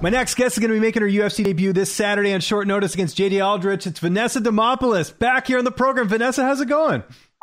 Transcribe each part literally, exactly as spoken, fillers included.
My next guest is going to be making her U F C debut this Saturday on short notice against J J Aldrich. It's Vanessa Demopoulos back here on the program. Vanessa, how's it going?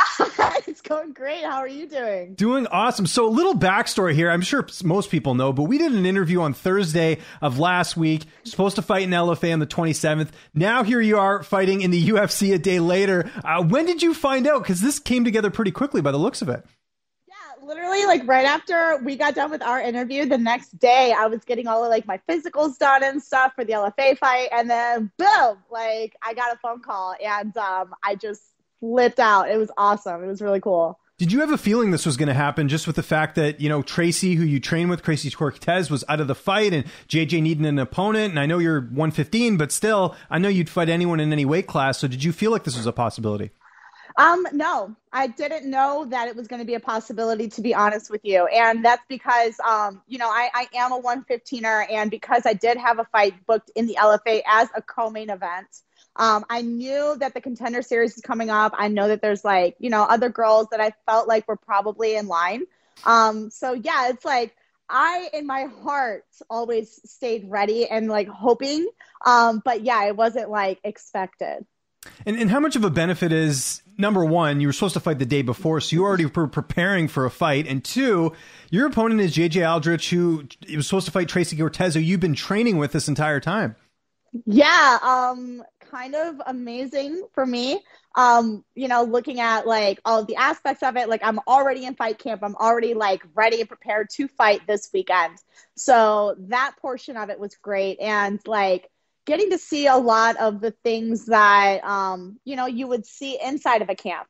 It's going great. How are you doing? Doing awesome. So a little backstory here. I'm sure most people know, but we did an interview on Thursday of last week. Supposed to fight in L F A on the twenty-seventh. Now here you are fighting in the U F C a day later. Uh, when did you find out? Because this came together pretty quickly by the looks of it. Literally, like right after we got done with our interview, the next day I was getting all of like my physicals done and stuff for the L F A fight, and then boom, like I got a phone call, and um, I just flipped out. It was awesome. It was really cool. Did you have a feeling this was going to happen, just with the fact that, you know, Tracy, who you train with, Tracy Cortez, was out of the fight, and J J needed an opponent? And I know you're one fifteen, but still, I know you'd fight anyone in any weight class. So did you feel like this was a possibility? Um, no, I didn't know that it was going to be a possibility, to be honest with you. And that's because, um, you know, I, I am a one fifteener, and because I did have a fight booked in the L F A as a co-main event, um, I knew that the Contender Series is coming up. I know that there's like, you know, other girls that I felt like were probably in line. Um, so yeah, it's like, I, in my heart, always stayed ready and like hoping. Um, but yeah, it wasn't like expected. And, and how much of a benefit is, number one, you were supposed to fight the day before, so you already were preparing for a fight. And two, your opponent is J J Aldrich, who was supposed to fight Tracy Cortez, who you've been training with this entire time. Yeah, um, kind of amazing for me. Um, you know, looking at like all of the aspects of it, like I'm already in fight camp. I'm already like ready and prepared to fight this weekend. So that portion of it was great. And like, getting to see a lot of the things that, um, you know, you would see inside of a camp.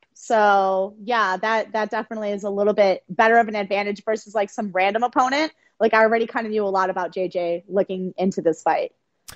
So yeah, that, that definitely is a little bit better of an advantage versus like some random opponent. Like I already kind of knew a lot about J J looking into this fight.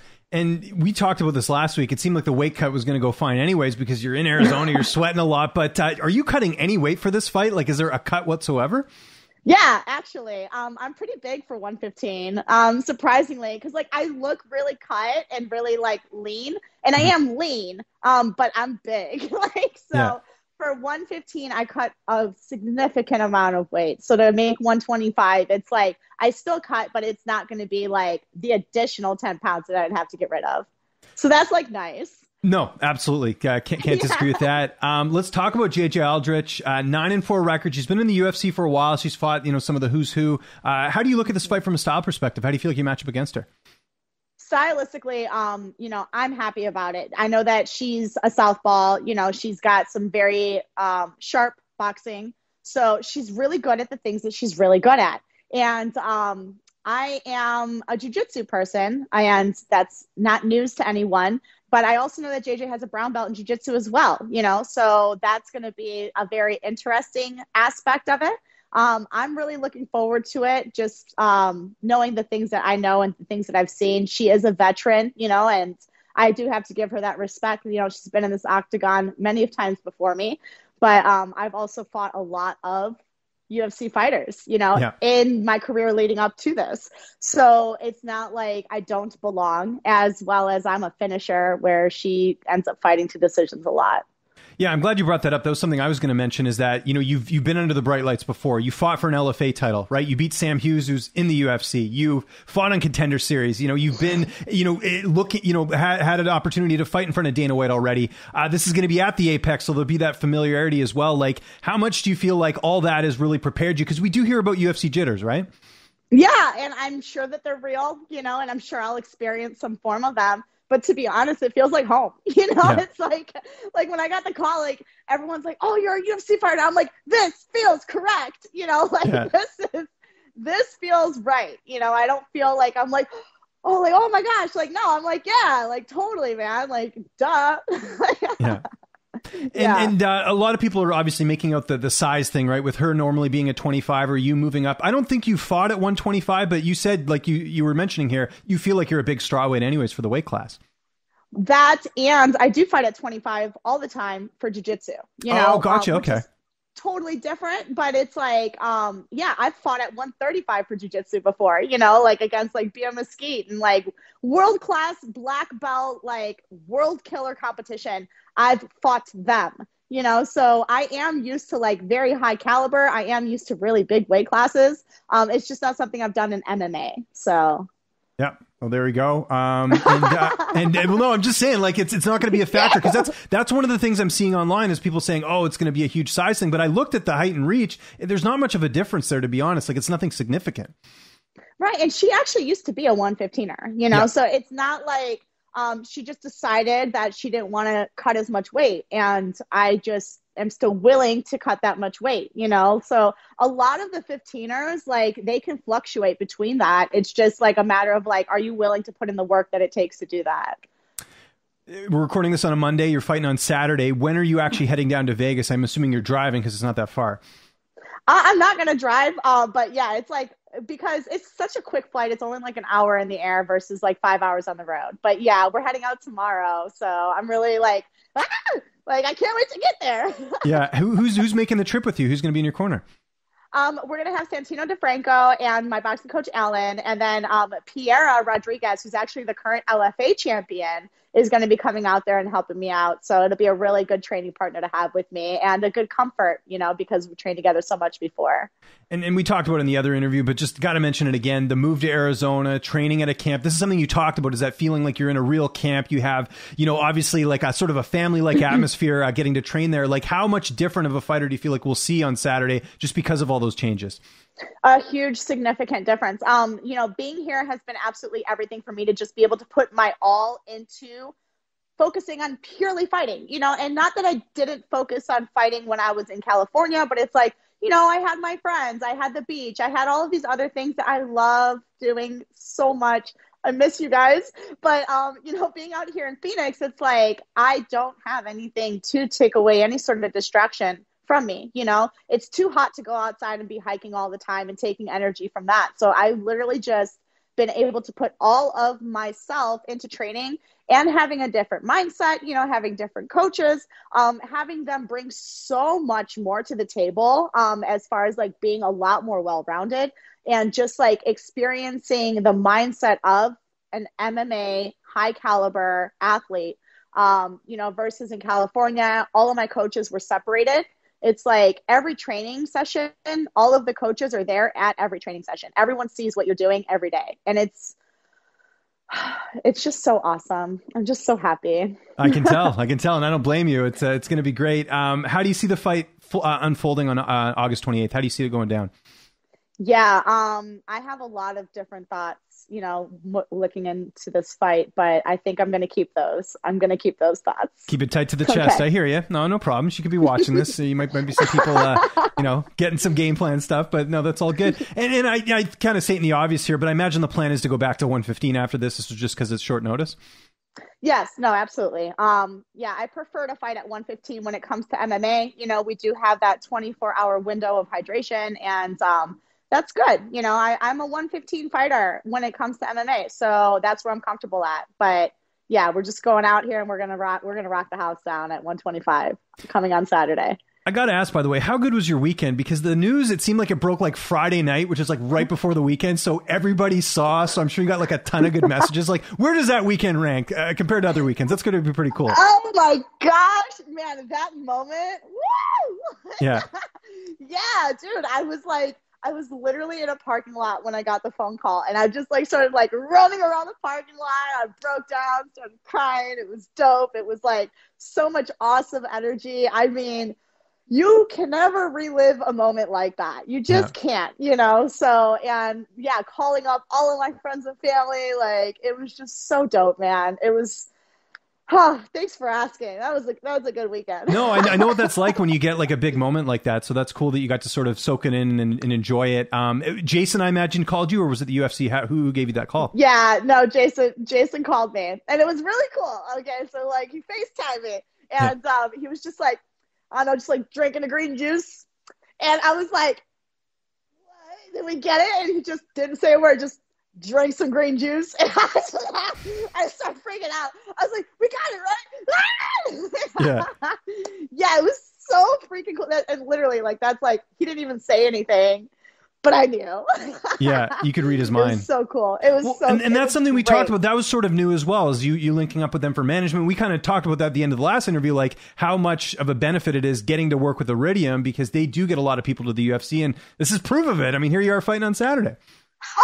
And we talked about this last week. It seemed like the weight cut was going to go fine anyways, because you're in Arizona, you're sweating a lot, but uh, are you cutting any weight for this fight? Like, is there a cut whatsoever? Yeah, actually, um, I'm pretty big for one fifteen, um, surprisingly, because like I look really cut and really like lean, and I am lean, um, but I'm big. like so, yeah. For one fifteen, I cut a significant amount of weight. So to make one twenty-five, it's like I still cut, but it's not going to be like the additional ten pounds that I'd have to get rid of. So that's like nice. No, absolutely. Uh, can't can't disagree yeah. with that. Um, let's talk about J J Aldrich. Uh, nine and four record. She's been in the U F C for a while. She's fought, you know, some of the who's who. Uh, how do you look at this fight from a style perspective? How do you feel like you match up against her? Stylistically, um, you know, I'm happy about it. I know that she's a southpaw. You know, she's got some very um, sharp boxing. So she's really good at the things that she's really good at. And um, I am a jiu-jitsu person, and that's not news to anyone. But I also know that J J has a brown belt in jiu-jitsu as well, you know, so that's going to be a very interesting aspect of it. Um, I'm really looking forward to it, just um, knowing the things that I know and the things that I've seen. She is a veteran, you know, and I do have to give her that respect. You know, she's been in this octagon many of times before me, but um, I've also fought a lot of U F C fighters, you know, yeah. in my career leading up to this. So it's not like I don't belong, as well as I'm a finisher where she ends up fighting to decisions a lot. Yeah, I'm glad you brought that up. That was something I was going to mention, is that, you know, you've you've been under the bright lights before. You fought for an L F A title, right? You beat Sam Hughes, who's in the U F C. You fought on Contender Series. You know, you've been, you know, look, you know, had, had an opportunity to fight in front of Dana White already. Uh, this is going to be at the Apex, so there'll be that familiarity as well. Like, how much do you feel like all that has really prepared you? Because we do hear about U F C jitters, right? Yeah, and I'm sure that they're real, you know, and I'm sure I'll experience some form of them. But to be honest, it feels like home. You know, yeah. It's like, like when I got the call, like everyone's like, "Oh, you're a U F C fighter." I'm like, "This feels correct." You know, like yeah. this is, this feels right. You know, I don't feel like I'm like, oh, like, oh my gosh. Like, no, I'm like, yeah, like totally, man. Like, duh. yeah. And, yeah. and uh, a lot of people are obviously making out the, the size thing, right? With her normally being a twenty-five or you moving up. I don't think you fought at one twenty-five, but you said, like you, you were mentioning here, you feel like you're a big strawweight anyways for the weight class. That, and I do fight at twenty-five all the time for jiu-jitsu. You know, oh, gotcha. Um, okay. Totally different, but it's like, um, yeah, I've fought at one thirty-five for jiu-jitsu before, you know, like against like Bia Mesquite and like world-class black belt, like world killer competition. I've fought them, you know, so I am used to like very high caliber. I am used to really big weight classes. Um, it's just not something I've done in M M A. So. Yeah. Well, there we go. Um, and, uh, and, and well, no, I'm just saying, like, it's it's not going to be a factor because that's that's one of the things I'm seeing online is people saying, oh, it's going to be a huge size thing. But I looked at the height and reach. There's not much of a difference there, to be honest. Like, it's nothing significant. Right. And she actually used to be a one fifteen-er, you know, yeah. So it's not like um, she just decided that she didn't want to cut as much weight. And I just am still willing to cut that much weight, you know? So a lot of the fifteeners, like, they can fluctuate between that. It's just like a matter of like, are you willing to put in the work that it takes to do that? We're recording this on a Monday. You're fighting on Saturday. When are you actually heading down to Vegas? I'm assuming you're driving because it's not that far. Uh, I'm not going to drive, uh, but yeah, it's like, because it's such a quick flight. It's only like an hour in the air versus like five hours on the road. But yeah, we're heading out tomorrow. So I'm really like, ah! Like, I can't wait to get there. Yeah. Who, who's who's making the trip with you? Who's going to be in your corner? Um, we're going to have Santino DeFranco and my boxing coach, Alan. And then um, Piera Rodriguez, who's actually the current L F A champion, is going to be coming out there and helping me out. So it'll be a really good training partner to have with me and a good comfort, you know, because we trained together so much before. And and we talked about it in the other interview, but just got to mention it again, the move to Arizona, training at a camp. This is something you talked about, is that feeling like you're in a real camp. You have, you know, obviously like a sort of a family-like atmosphere uh, getting to train there. Like, how much different of a fighter do you feel like we'll see on Saturday just because of all those changes? A huge, significant difference. Um, you know, being here has been absolutely everything for me to just be able to put my all into focusing on purely fighting, you know, and not that I didn't focus on fighting when I was in California, but it's like, you know, I had my friends, I had the beach, I had all of these other things that I love doing so much. I miss you guys. But, um, you know, being out here in Phoenix, it's like, I don't have anything to take away any sort of a distraction from me. You know, it's too hot to go outside and be hiking all the time and taking energy from that. So I literally just been able to put all of myself into training and having a different mindset, you know, having different coaches, um, having them bring so much more to the table um, as far as like being a lot more well-rounded and just like experiencing the mindset of an M M A high caliber athlete, um, you know, versus in California, all of my coaches were separated. It's like every training session, all of the coaches are there at every training session. Everyone sees what you're doing every day. And it's, it's just so awesome. I'm just so happy. I can tell. I can tell. And I don't blame you. It's uh, it's going to be great. Um, how do you see the fight uh, unfolding on uh, August twenty-eighth? How do you see it going down? Yeah, um, I have a lot of different thoughts, you know, m- looking into this fight, but I think I'm going to keep those. I'm going to keep those thoughts. Keep it tight to the chest. Okay. I hear you. No, no problem. You could be watching this. So you might, might be some people, uh, you know, getting some game plan stuff, but no, that's all good. And, and I, I kind of stating the obvious here, but I imagine the plan is to go back to one fifteen after this. This was just because it's short notice. Yes, no, absolutely. Um, yeah, I prefer to fight at one fifteen when it comes to M M A. You know, we do have that twenty-four hour window of hydration and, um, that's good. You know, I, I'm a one fifteen fighter when it comes to M M A. So that's where I'm comfortable at. But yeah, we're just going out here and we're going to rock, we're going to rock the house down at one twenty-five coming on Saturday. I got to ask, by the way, how good was your weekend? Because the news, it seemed like it broke like Friday night, which is like right before the weekend. So everybody saw. So I'm sure you got like a ton of good messages. Like, where does that weekend rank uh, compared to other weekends? That's going to be pretty cool. Oh my gosh, man, that moment. Woo! Yeah. Yeah, dude, I was like, I was literally in a parking lot when I got the phone call and I just like started like running around the parking lot. I broke down, started crying. It was dope. It was like so much awesome energy. I mean, you can never relive a moment like that. You just yeah. can't, you know? So, and yeah, calling up all of my friends and family, like it was just so dope, man. It was, oh, thanks for asking. That was a, that was a good weekend. No, I, I know what that's like when you get like a big moment like that. So that's cool that you got to sort of soak it in and, and enjoy it. Um, Jason, I imagine, called you, or was it the U F C? How, who gave you that call? Yeah, no, Jason, Jason called me and it was really cool. Okay. So like he FaceTimed me and yeah. um, he was just like, I don't know, just like drinking a green juice. And I was like, what? Did we get it? And he just didn't say a word, just drank some green juice. And I, was, I started freaking out. I was like, we got it, right? Yeah. Yeah, it was so freaking cool. And literally, like, that's like, he didn't even say anything, but I knew. Yeah, you could read his mind. It was so cool. It was well, so And, and that's something we great. talked about. That was sort of new as well, as you, you linking up with them for management. We kind of talked about that at the end of the last interview, like how much of a benefit it is getting to work with Iridium because they do get a lot of people to the U F C. And this is proof of it. I mean, here you are fighting on Saturday.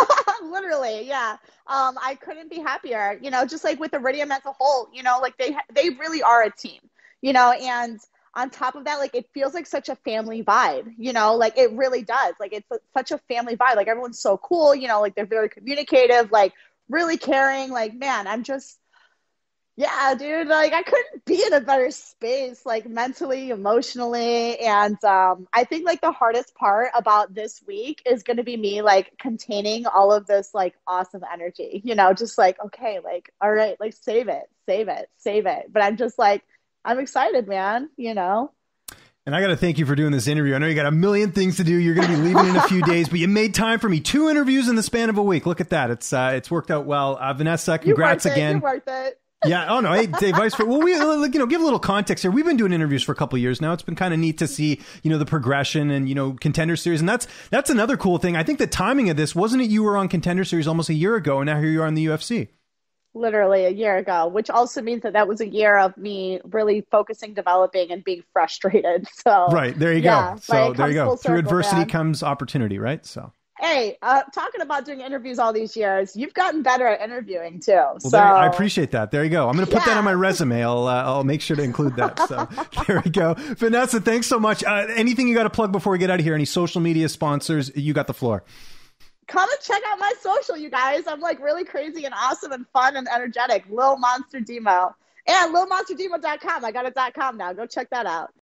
Literally, yeah. Um, I couldn't be happier. You know, just like with Iridium as a whole, you know, like they they really are a team. You know, and on top of that, like it feels like such a family vibe. You know, like it really does. Like it's a, such a family vibe. Like everyone's so cool. You know, like they're very communicative, like really caring. Like man, I'm just. Yeah, dude, like I couldn't be in a better space, like mentally, emotionally. And um, I think like the hardest part about this week is going to be me like containing all of this like awesome energy, you know, just like, okay, like, all right, like save it, save it, save it. But I'm just like, I'm excited, man, you know? And I got to thank you for doing this interview. I know you got a million things to do. You're going to be leaving in a few days, but you made time for me. Two interviews in the span of a week. Look at that. It's uh, it's worked out well. Uh, Vanessa, congrats you again. You're worth it. Yeah. Oh no. Hey, Dave Vice. Well, we, you know, give a little context here. We've been doing interviews for a couple of years now. It's been kind of neat to see, you know, the progression and, you know, Contender Series. And that's, that's another cool thing. I think the timing of this, wasn't it? You were on Contender Series almost a year ago and now here you are in the U F C. Literally a year ago, which also means that that was a year of me really focusing, developing, and being frustrated. So right. There you yeah, go. So like, there you go. Circle, Through adversity man. comes opportunity, right? So. Hey, uh, talking about doing interviews all these years, you've gotten better at interviewing too. Well, so there, I appreciate that. There you go. I'm going to put yeah. that on my resume. I'll uh, I'll make sure to include that. So there we go. Vanessa, thanks so much. Uh, anything you got to plug before we get out of here? Any social media sponsors? You got the floor. Come and check out my social, you guys. I'm like really crazy and awesome and fun and energetic. Lil Monster Demo. And lil monster demo dot com. I got a .com now. Go check that out.